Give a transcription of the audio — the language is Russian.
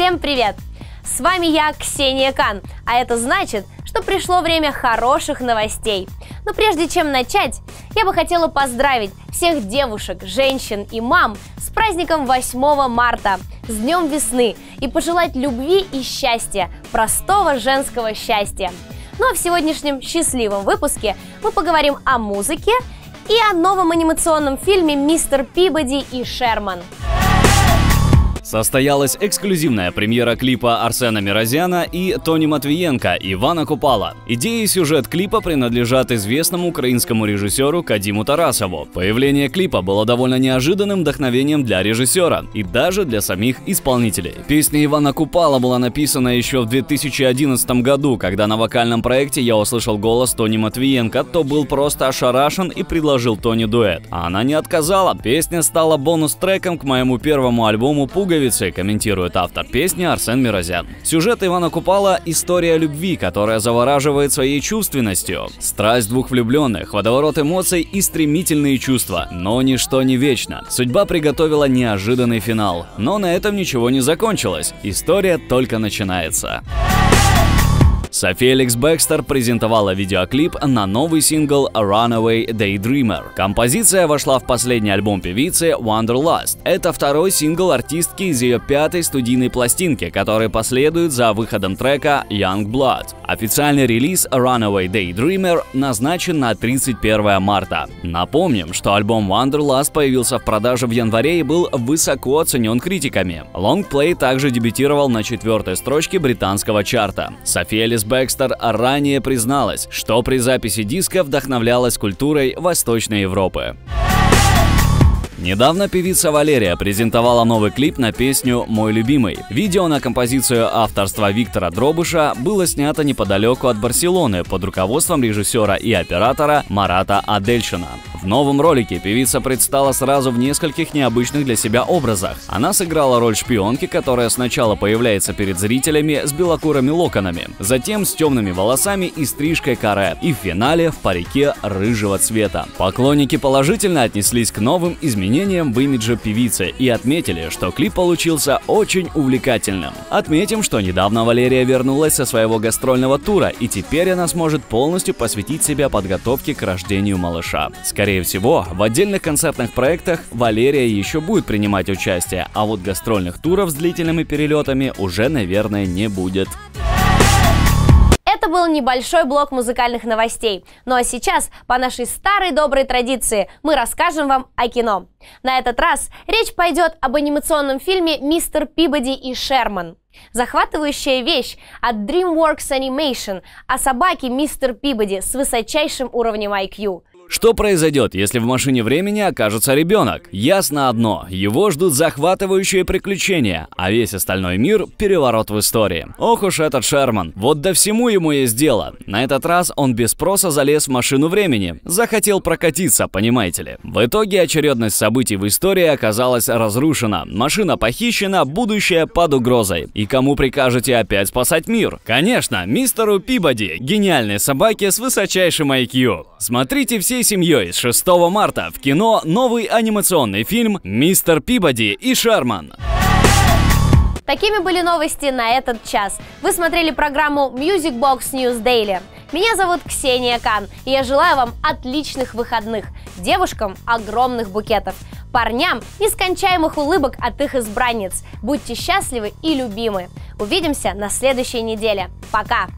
Всем привет! С вами я, Ксения Кан, а это значит, что пришло время хороших новостей. Но прежде чем начать, я бы хотела поздравить всех девушек, женщин и мам с праздником 8 марта, с Днем весны, и пожелать любви и счастья, простого женского счастья. Ну а в сегодняшнем счастливом выпуске мы поговорим о музыке и о новом анимационном фильме «Мистер Пибоди и Шерман». Состоялась эксклюзивная премьера клипа Арсена Миразяна и Тони Матвиенко «Ивана Купала». Идея и сюжет клипа принадлежат известному украинскому режиссеру Кадиму Тарасову. Появление клипа было довольно неожиданным вдохновением для режиссера и даже для самих исполнителей. Песня «Ивана Купала» была написана еще в 2011 году, когда на вокальном проекте я услышал голос Тони Матвиенко, то был просто ошарашен и предложил Тони дуэт. А она не отказала. Песня стала бонус-треком к моему первому альбому «Пуговицы», комментирует автор песни Арсен Миразян. Сюжет «Ивана Купала» — история любви, которая завораживает своей чувственностью. Страсть двух влюбленных, водоворот эмоций и стремительные чувства. Но ничто не вечно. Судьба приготовила неожиданный финал. Но на этом ничего не закончилось. История только начинается. Софи Элис Бекстер презентовала видеоклип на новый сингл Runaway Daydreamer. Композиция вошла в последний альбом певицы Wanderlust. Это второй сингл артистки из ее пятой студийной пластинки, который последует за выходом трека Young Blood. Официальный релиз Runaway Daydreamer назначен на 31 марта. Напомним, что альбом Wanderlust появился в продаже в январе и был высоко оценен критиками. Longplay также дебютировал на 4-й строчке британского чарта. Софи Элис Бекстер ранее призналась, что при записи диска вдохновлялась культурой Восточной Европы. Недавно певица Валерия презентовала новый клип на песню «Мой любимый». Видео на композицию авторства Виктора Дробыша было снято неподалеку от Барселоны под руководством режиссера и оператора Марата Адельшина. В новом ролике певица предстала сразу в нескольких необычных для себя образах. Она сыграла роль шпионки, которая сначала появляется перед зрителями с белокурыми локонами, затем с темными волосами и стрижкой каре, и в финале в парике рыжего цвета. Поклонники положительно отнеслись к новым изменениям в имидже певицы и отметили, что клип получился очень увлекательным. Отметим, что недавно Валерия вернулась со своего гастрольного тура, и теперь она сможет полностью посвятить себя подготовке к рождению малыша. Скорее всего, в отдельных концертных проектах Валерия еще будет принимать участие, а вот гастрольных туров с длительными перелетами уже, наверное, не будет. Это был небольшой блок музыкальных новостей. Ну а сейчас, по нашей старой доброй традиции, мы расскажем вам о кино. На этот раз речь пойдет об анимационном фильме «Мистер Пибоди и Шерман». Захватывающая вещь от DreamWorks Animation о собаке Мистер Пибоди с высочайшим уровнем IQ. Что произойдет, если в машине времени окажется ребенок? Ясно одно – его ждут захватывающие приключения, а весь остальной мир – переворот в истории. Ох уж этот Шерман, вот до всему ему есть дело. На этот раз он без спроса залез в машину времени, захотел прокатиться, понимаете ли. В итоге очередность событий в истории оказалась разрушена, машина похищена, будущее под угрозой. И кому прикажете опять спасать мир? Конечно, мистеру Пибоди, гениальной собаке с высочайшим IQ. Смотрите всей семьей с 6 марта в кино новый анимационный фильм «Мистер Пибоди и Шерман». Такими были новости на этот час. Вы смотрели программу Music Box News Daily. Меня зовут Ксения Кан, и я желаю вам отличных выходных. Девушкам огромных букетов. Парням нескончаемых улыбок от их избранниц. Будьте счастливы и любимы. Увидимся на следующей неделе. Пока!